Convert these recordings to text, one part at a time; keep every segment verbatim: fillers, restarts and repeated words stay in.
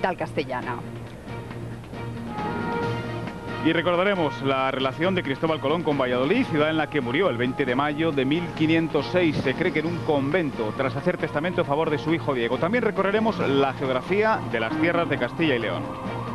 capital castellana. Y recordaremos la relación de Cristóbal Colón con Valladolid, ciudad en la que murió el veinte de mayo de mil quinientos seis. Se cree que en un convento, tras hacer testamento a favor de su hijo Diego. También recorreremos la geografía de las tierras de Castilla y León.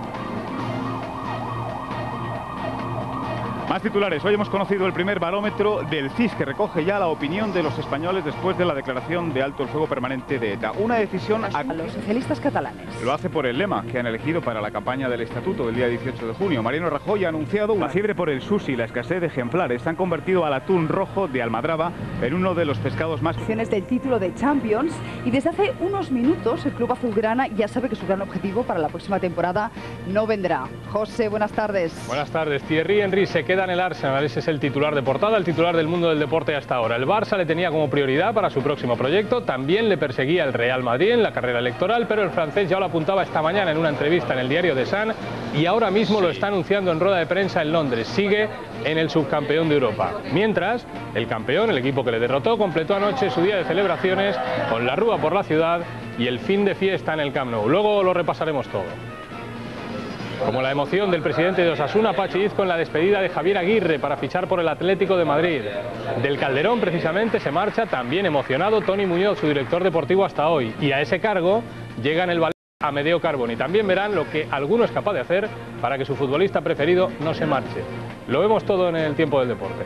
Más titulares. Hoy hemos conocido el primer barómetro del C I S, que recoge ya la opinión de los españoles después de la declaración de alto el fuego permanente de ETA. Una decisión a los socialistas catalanes. Lo hace por el lema que han elegido para la campaña del Estatuto del día dieciocho de junio. Mariano Rajoy ha anunciado la fiebre por el sushi y la escasez de ejemplares han convertido al atún rojo de Almadraba en uno de los pescados más... ...del título de Champions, y desde hace unos minutos el club azulgrana ya sabe que su gran objetivo para la próxima temporada no vendrá. José, buenas tardes. Buenas tardes. Thierry Henry se queda en el Arsenal, ese es el titular de portada, el titular del mundo del deporte hasta ahora. El Barça le tenía como prioridad para su próximo proyecto, también le perseguía el Real Madrid en la carrera electoral, pero el francés ya lo apuntaba esta mañana en una entrevista en el diario The Sun y ahora mismo lo está anunciando en rueda de prensa en Londres. Sigue en el subcampeón de Europa. Mientras, el campeón, el equipo que le derrotó, completó anoche su día de celebraciones con la rúa por la ciudad y el fin de fiesta en el Camp Nou. Luego lo repasaremos todo. Como la emoción del presidente de Osasuna, Pachi Diz, con la despedida de Javier Aguirre para fichar por el Atlético de Madrid. Del Calderón, precisamente, se marcha también emocionado Toni Muñoz, su director deportivo hasta hoy. Y a ese cargo llega en el Valencia Amedeo Carboni. También verán lo que alguno es capaz de hacer para que su futbolista preferido no se marche. Lo vemos todo en el tiempo del deporte.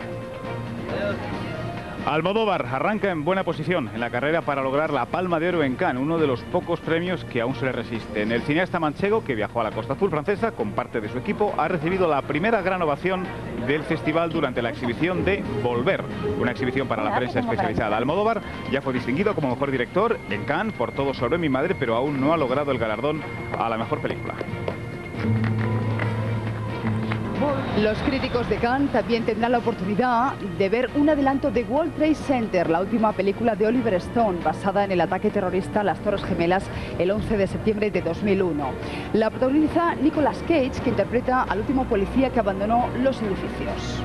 Almodóvar arranca en buena posición en la carrera para lograr la Palma de Oro en Cannes, uno de los pocos premios que aún se le resisten. El cineasta manchego, que viajó a la Costa Azul francesa con parte de su equipo, ha recibido la primera gran ovación del festival durante la exhibición de Volver, una exhibición para la prensa especializada. Almodóvar ya fue distinguido como mejor director en Cannes por Todo sobre mi madre, pero aún no ha logrado el galardón a la mejor película. Los críticos de Cannes también tendrán la oportunidad de ver un adelanto de World Trade Center, la última película de Oliver Stone, basada en el ataque terrorista a las Torres Gemelas el once de septiembre de dos mil uno. La protagoniza Nicolas Cage, que interpreta al último policía que abandonó los edificios.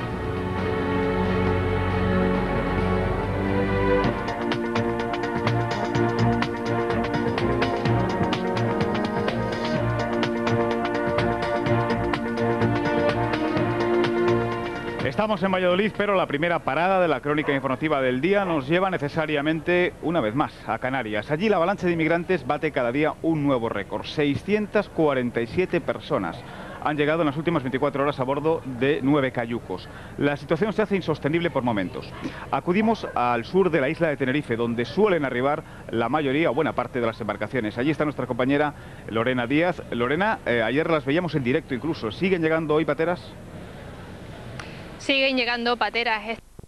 Estamos en Valladolid, pero la primera parada de la crónica informativa del día nos lleva necesariamente, una vez más, a Canarias. Allí la avalancha de inmigrantes bate cada día un nuevo récord. seiscientas cuarenta y siete personas han llegado en las últimas veinticuatro horas a bordo de nueve cayucos. La situación se hace insostenible por momentos. Acudimos al sur de la isla de Tenerife, donde suelen arribar la mayoría o buena parte de las embarcaciones. Allí está nuestra compañera Lorena Díaz. Lorena, eh, ayer las veíamos en directo incluso. ¿Siguen llegando hoy pateras? Siguen llegando pateras.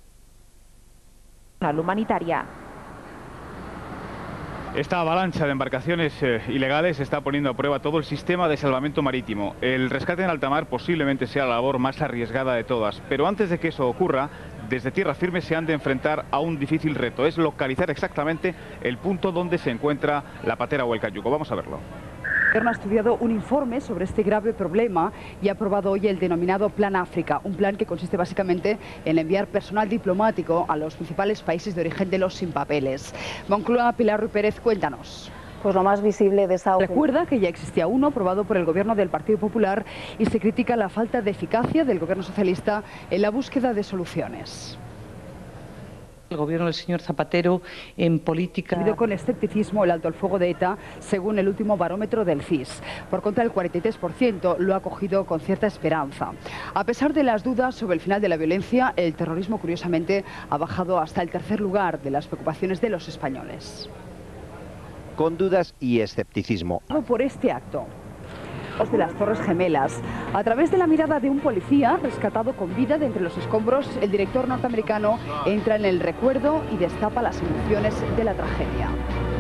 Humanitaria. Esta avalancha de embarcaciones eh, ilegales está poniendo a prueba todo el sistema de salvamento marítimo. El rescate en alta mar posiblemente sea la labor más arriesgada de todas, pero antes de que eso ocurra, desde tierra firme se han de enfrentar a un difícil reto. Es localizar exactamente el punto donde se encuentra la patera o el cayuco. Vamos a verlo. El gobierno ha estudiado un informe sobre este grave problema y ha aprobado hoy el denominado Plan África, un plan que consiste básicamente en enviar personal diplomático a los principales países de origen de los sin papeles. Moncloa, Pilar Ruiz Pérez, cuéntanos. Pues lo más visible de esta... Recuerda que ya existía uno aprobado por el gobierno del Partido Popular y se critica la falta de eficacia del gobierno socialista en la búsqueda de soluciones. El gobierno del señor Zapatero en política... Ha visto con escepticismo el alto el fuego de ETA, según el último barómetro del C I S. Por contra, el cuarenta y tres por ciento lo ha acogido con cierta esperanza. A pesar de las dudas sobre el final de la violencia, el terrorismo, curiosamente, ha bajado hasta el tercer lugar de las preocupaciones de los españoles. Con dudas y escepticismo. Por este acto de las Torres Gemelas. A través de la mirada de un policía rescatado con vida de entre los escombros, el director norteamericano entra en el recuerdo y destapa las emociones de la tragedia.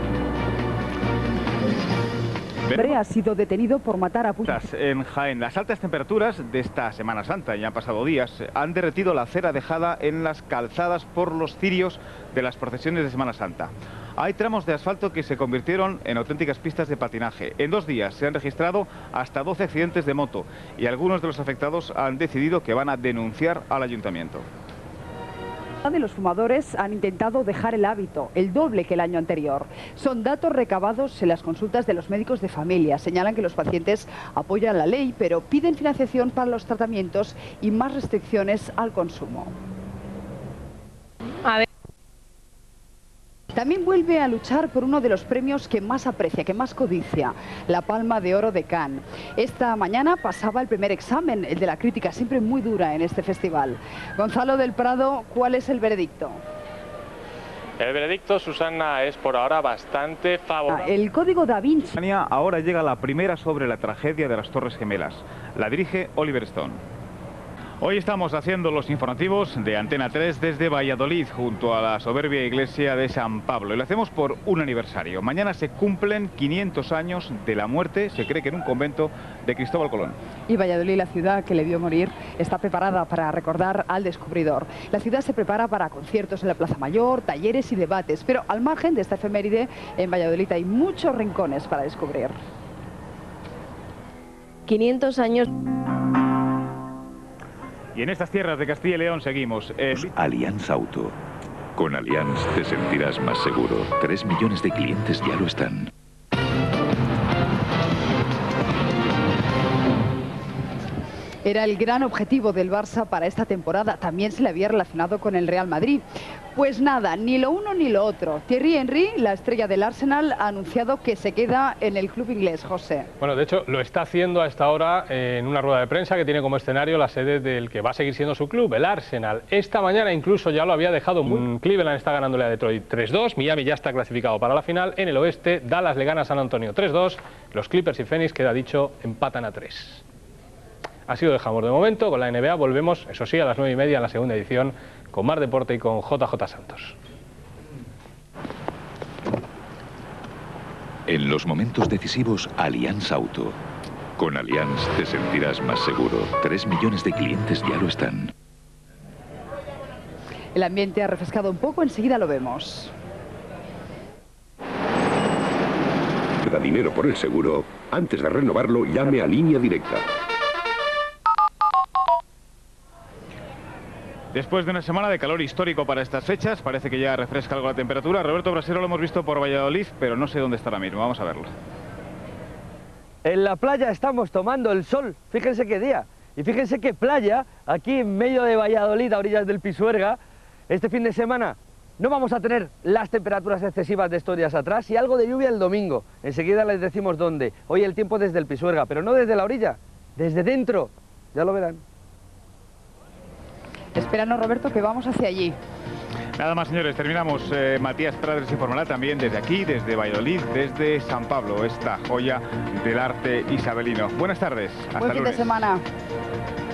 El hombre ha sido detenido por matar a Putin. En Jaén, las altas temperaturas de esta Semana Santa, ya han pasado días, han derretido la cera dejada en las calzadas por los cirios de las procesiones de Semana Santa. Hay tramos de asfalto que se convirtieron en auténticas pistas de patinaje. En dos días se han registrado hasta doce accidentes de moto y algunos de los afectados han decidido que van a denunciar al ayuntamiento. de los fumadores han intentado dejar el hábito, el doble que el año anterior. Son datos recabados en las consultas de los médicos de familia. Señalan que los pacientes apoyan la ley, pero piden financiación para los tratamientos y más restricciones al consumo. A ver. También vuelve a luchar por uno de los premios que más aprecia, que más codicia, la Palma de Oro de Cannes. Esta mañana pasaba el primer examen, el de la crítica, siempre muy dura en este festival. Gonzalo del Prado, ¿cuál es el veredicto? El veredicto, Susana, es por ahora bastante favorable. El Código Da Vinci. Ahora llega la primera sobre la tragedia de las Torres Gemelas. La dirige Oliver Stone. Hoy estamos haciendo los informativos de Antena tres desde Valladolid, junto a la soberbia iglesia de San Pablo. Y lo hacemos por un aniversario. Mañana se cumplen quinientos años de la muerte, se cree que en un convento, de Cristóbal Colón. Y Valladolid, la ciudad que le vio morir, está preparada para recordar al descubridor. La ciudad se prepara para conciertos en la Plaza Mayor, talleres y debates. Pero al margen de esta efeméride, en Valladolid hay muchos rincones para descubrir. quinientos años... Y en estas tierras de Castilla y León seguimos. Eh... Allianz Auto. Con Allianz te sentirás más seguro. Tres millones de clientes ya lo están. Era el gran objetivo del Barça para esta temporada. También se le había relacionado con el Real Madrid. Pues nada, ni lo uno ni lo otro. Thierry Henry, la estrella del Arsenal, ha anunciado que se queda en el club inglés, José. Bueno, de hecho, lo está haciendo a esta hora en una rueda de prensa que tiene como escenario la sede del que va a seguir siendo su club, el Arsenal. Esta mañana incluso ya lo había dejado muy... Cleveland está ganándole a Detroit tres dos, Miami ya está clasificado para la final. En el oeste, Dallas le gana a San Antonio tres dos, los Clippers y Phoenix, queda dicho, empatan a tres. Así lo dejamos de momento. Con la N B A volvemos, eso sí, a las nueve y media en la segunda edición, con Mar Deporte y con J J Santos. En los momentos decisivos, Allianz Auto. Con Allianz te sentirás más seguro. Tres millones de clientes ya lo están. El ambiente ha refrescado un poco, enseguida lo vemos. Da dinero por el seguro, antes de renovarlo, llame a Línea Directa. Después de una semana de calor histórico para estas fechas, parece que ya refresca algo la temperatura. Roberto Brasero lo hemos visto por Valladolid, pero no sé dónde está ahora mismo. Vamos a verlo. En la playa estamos tomando el sol, fíjense qué día. Y fíjense qué playa, aquí en medio de Valladolid, a orillas del Pisuerga. Este fin de semana no vamos a tener las temperaturas excesivas de estos días atrás y algo de lluvia el domingo. Enseguida les decimos dónde. Hoy el tiempo desde el Pisuerga, pero no desde la orilla, desde dentro. Ya lo verán. Espéranos, Roberto, que vamos hacia allí. Nada más, señores, terminamos. Eh, Matías Prades informará también desde aquí, desde Valladolid, desde San Pablo, esta joya del arte isabelino. Buenas tardes. Hasta Buen fin lunes. de semana.